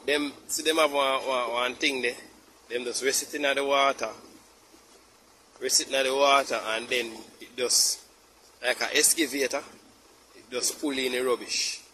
Them see them have one thing there. Them just rest it in the water. Rest it in the water and then it just like an excavator, it just pull in the rubbish.